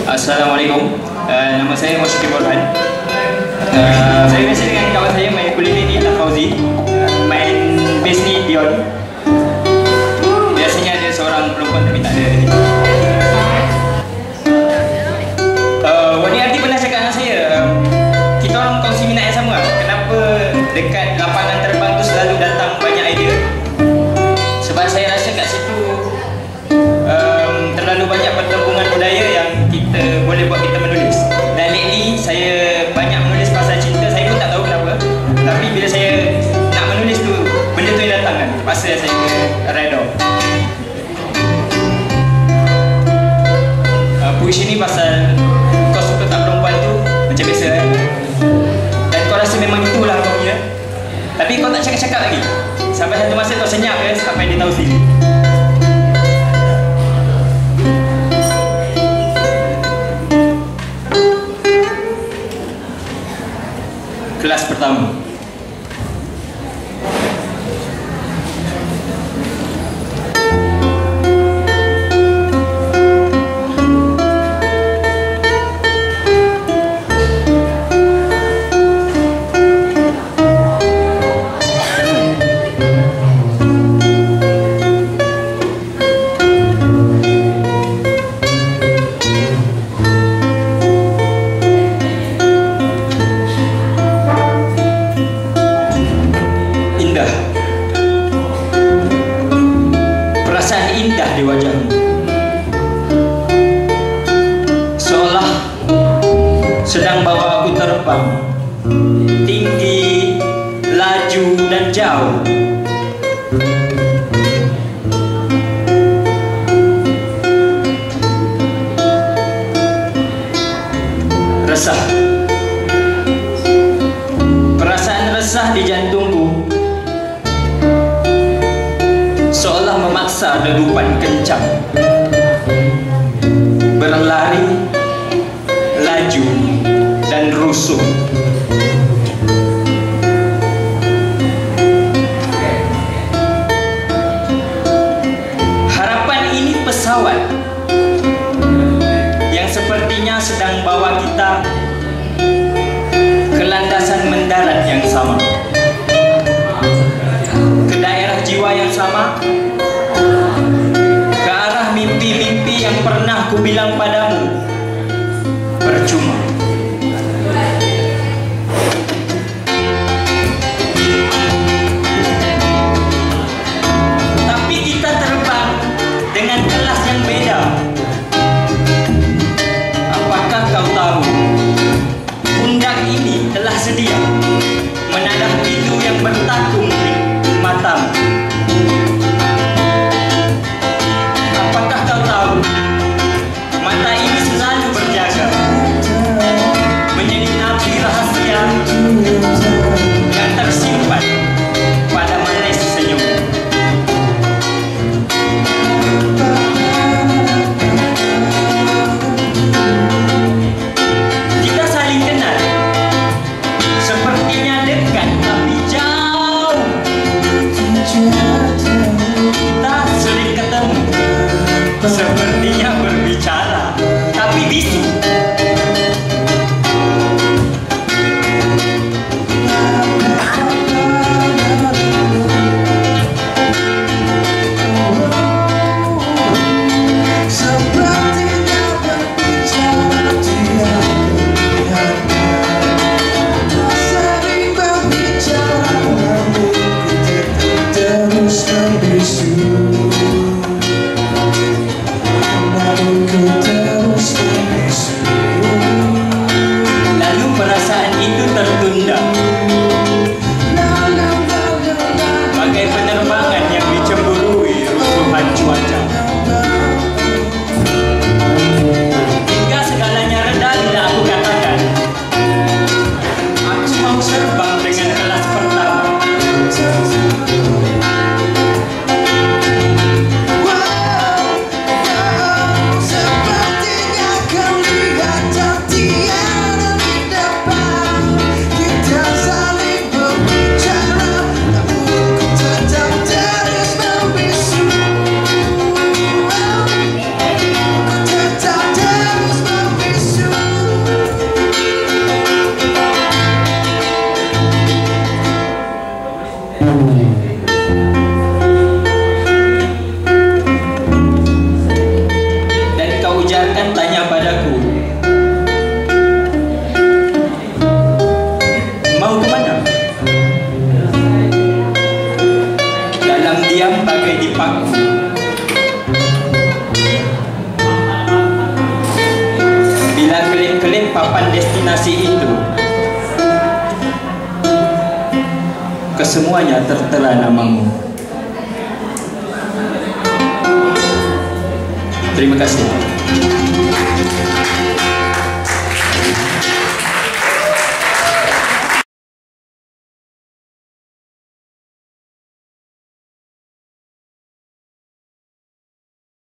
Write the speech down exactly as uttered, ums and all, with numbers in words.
Assalamualaikum, uh, nama saya Mosyuki Borhan. uh, Saya biasa dengan kawan saya main kuliah ni Tak Fauzi, main bass ni Dion. Biasanya ada seorang perempuan tapi tak ada ni. uh, Wani Arti pernah cakap dengan saya, kita orang kongsi minat yang sama. Kenapa dekat lapangan terbang tu selalu datang banyak idea? Sebab saya rasa kat situ um, terlalu banyak pertempuran budaya yang kita boleh buat kita menulis. Dan lately saya banyak menulis pasal cinta. Saya pun tak tahu kenapa, tapi bila saya nak menulis tu, benda tu yang datang kan, pasal saya reda. uh, Puisi ni pasal kau suka tak perempuan tu macam biasa kan, dan kau rasa memang itulah kau punya, tapi kau tak cakap-cakap lagi. Sampai satu masa kau senyap kan, sampai dia tahu sendiri. Kelas pertama. Perasaan indah di wajahmu, seolah sedang bawa aku terbang tinggi, laju dan jauh. Resah, perasaan resah di jantungku seolah memaksa degupan kencang, berlari, laju, dan rusuh. Harapan ini pesawat yang sepertinya sedang bawa kita ke landasan mendarat yang sama, ke daerah jiwa yang sama, ke arah mimpi-mimpi yang pernah ku bilang padamu percuma. Tapi kita terbang dengan kelas yang beda. Apakah kau tahu, pundak ini telah sedia menadah pilu yang bertakung di matamu? Apakah kau tahu, mata ini selalu berjaga bertanya padaku, mau kemana? Dalam diam bagai dipaku, bila kelip-kelip papan destinasi itu, kesemuanya tertera namamu. Terima kasih.